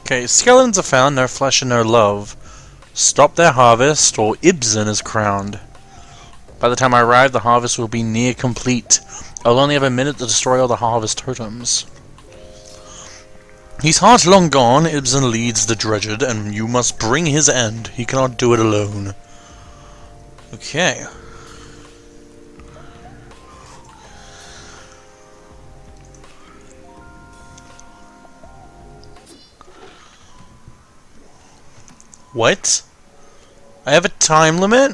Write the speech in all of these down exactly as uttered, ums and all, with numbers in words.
Okay, skeletons are found, no flesh and no love. Stop their harvest, or Ibsen is crowned. By the time I arrive, the harvest will be near complete. I'll only have a minute to destroy all the harvest totems. His heart long gone, Ibsen leads the dredged, and you must bring his end. He cannot do it alone. Okay. What? I have a time limit?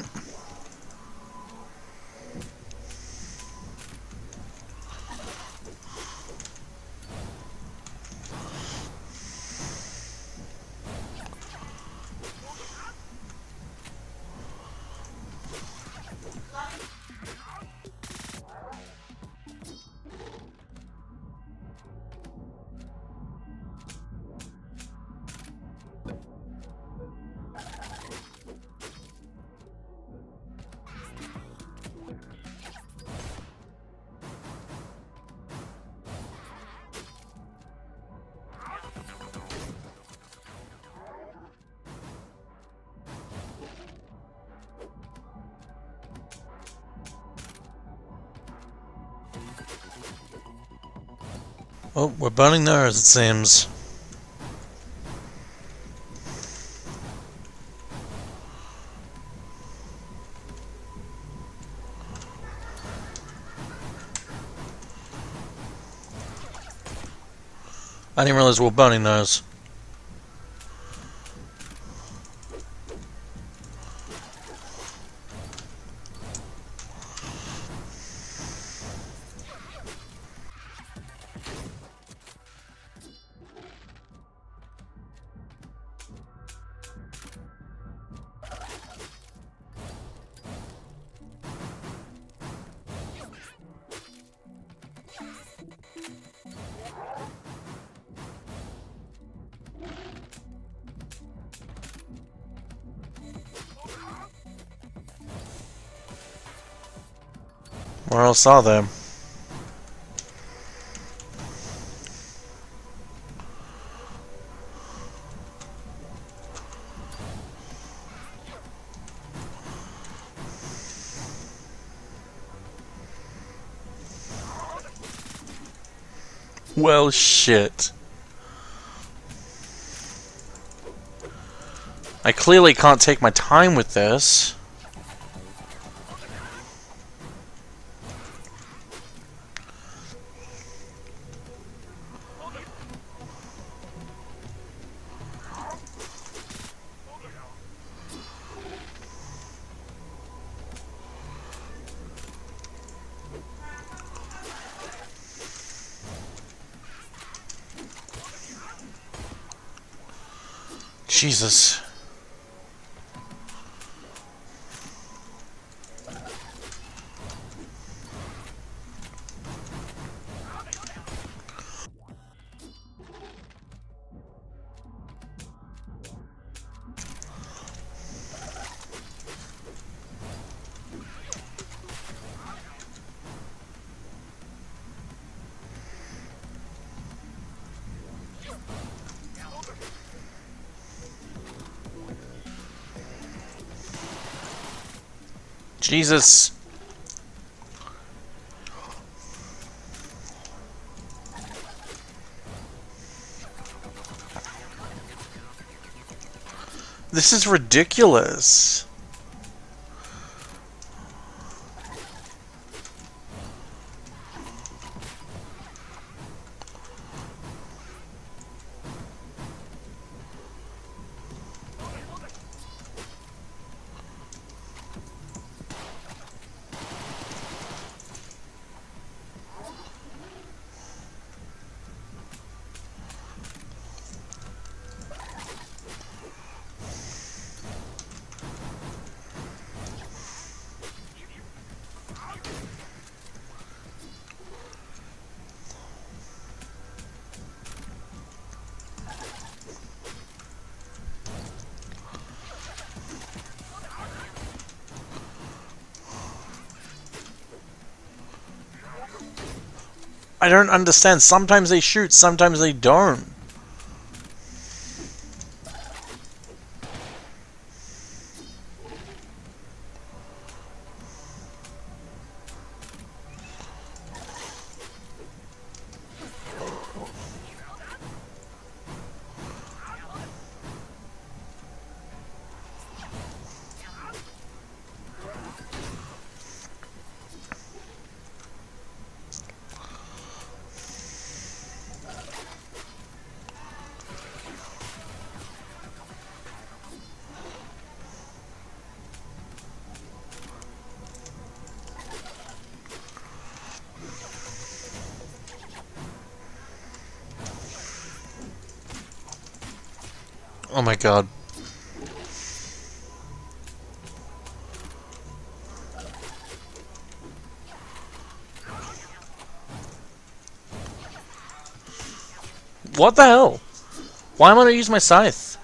Oh, we're burning theirs, it seems. I didn't realize we were burning those. Where else are they? Well, shit. I clearly can't take my time with this. Jesus. Jesus. This is ridiculous. I don't understand. Sometimes they shoot, sometimes they don't. Oh my god. What the hell? Why am I not using my scythe?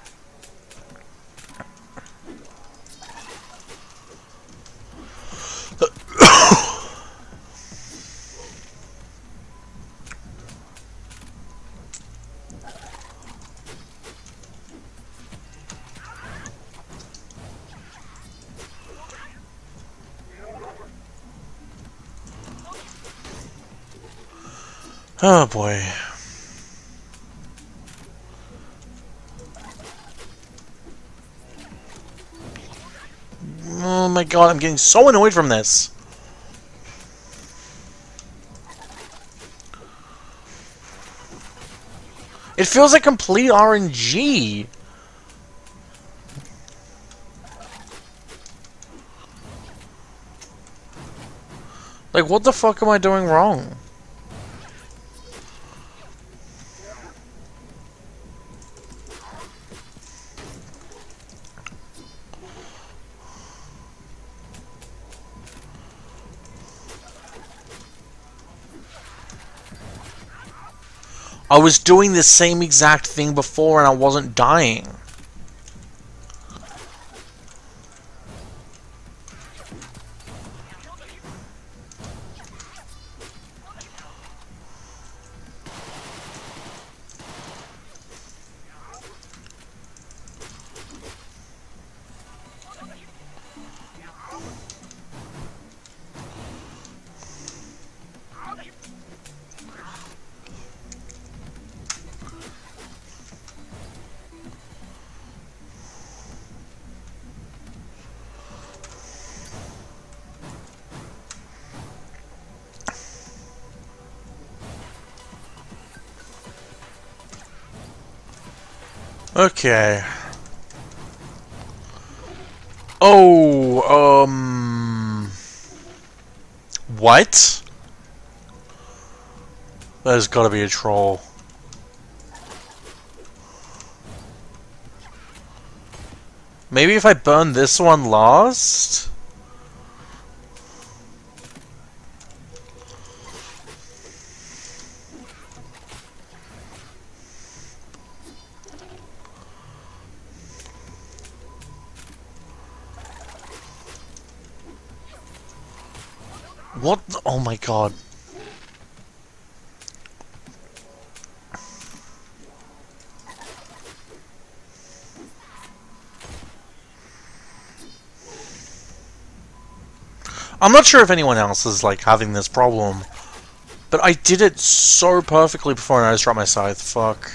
Oh boy. Oh my god, I'm getting so annoyed from this. It feels like complete R N G. Like, what the fuck am I doing wrong? I was doing the same exact thing before and I wasn't dying. Okay. Oh, um... What? There's gotta be a troll. Maybe if I burn this one last? What the, oh my god. I'm not sure if anyone else is like having this problem, but I did it so perfectly before I just dropped my scythe. Fuck.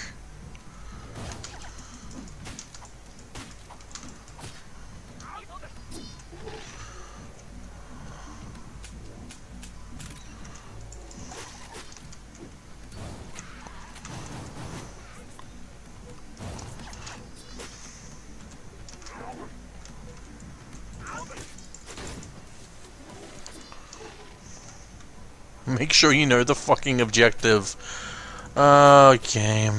Make sure you know the fucking objective. Uh, game.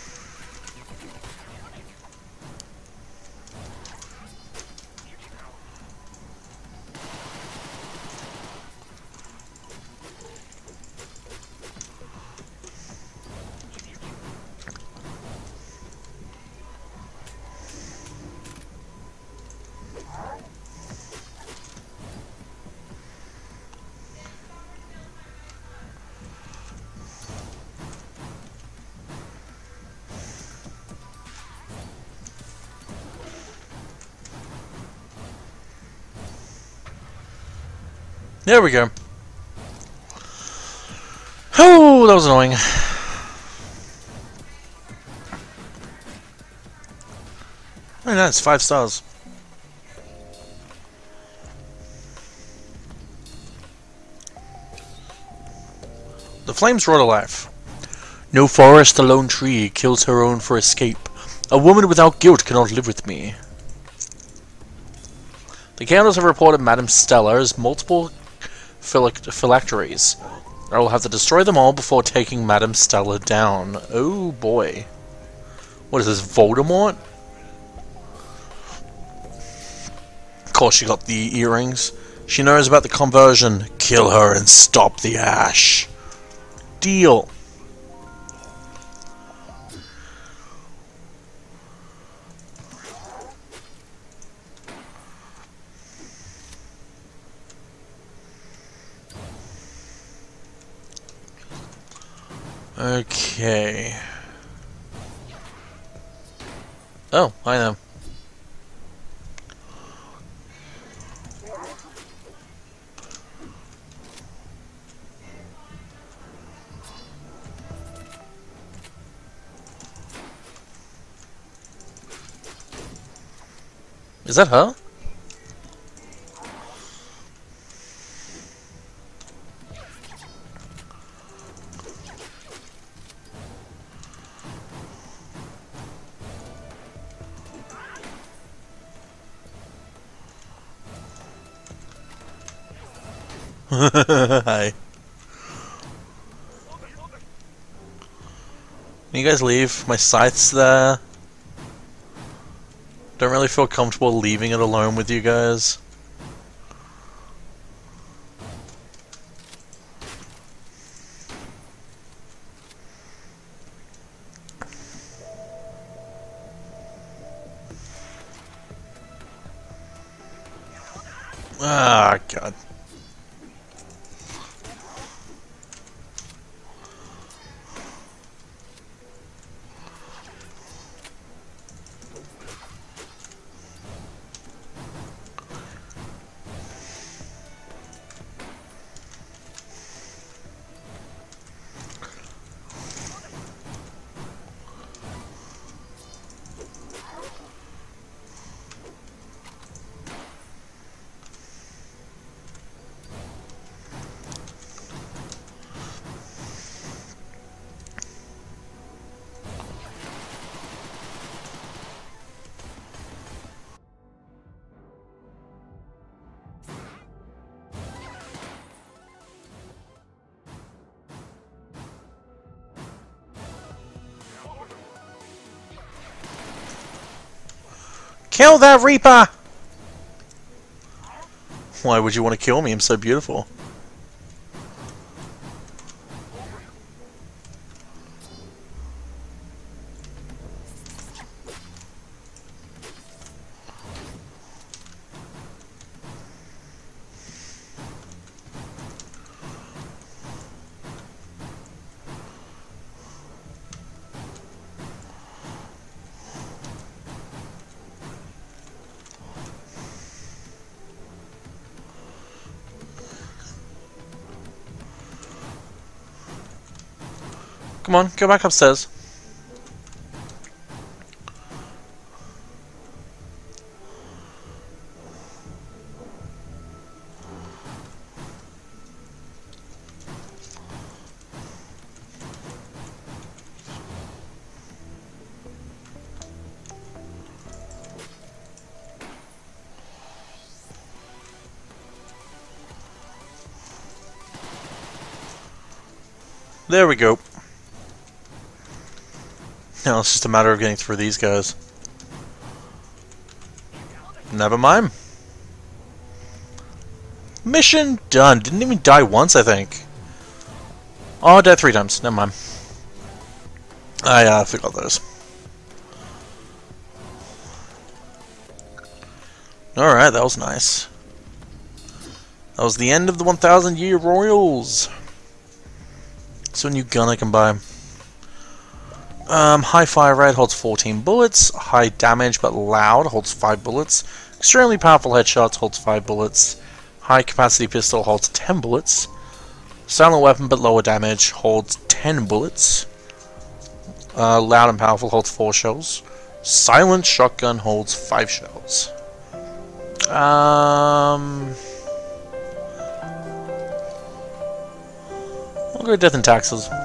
There we go. Oh, that was annoying. Very nice, five stars. The flames roar to life. No forest, a lone tree, kills her own for escape. A woman without guilt cannot live with me. The candles have reported Madame Stella's multiple Philact phylacteries. I will have to destroy them all before taking Madame Stella down. Oh boy. What is this, Voldemort? course she got the earrings. She knows about the conversion. Kill her and stop the ash. Deal. Okay. Oh, I know. Is that her? Hi. Can you guys leave? My scythe's there. Don't really feel comfortable leaving it alone with you guys. Ah, God. Kill that Reaper! Why would you want to kill me? I'm so beautiful. Come on, go back upstairs. There we go. Now it's just a matter of getting through these guys. Never mind. Mission done. Didn't even die once, I think. Oh, dead three times. Never mind. I uh, forgot those. Alright, that was nice. That was the end of the one thousand year Royals. So a new gun I can buy. Um, high fire rate holds fourteen bullets. High damage but loud holds five bullets. Extremely powerful headshots holds five bullets. High capacity pistol holds ten bullets. Silent weapon but lower damage holds ten bullets. Uh, loud and powerful holds four shells. Silent shotgun holds five shells. Um, I'll go death and taxes.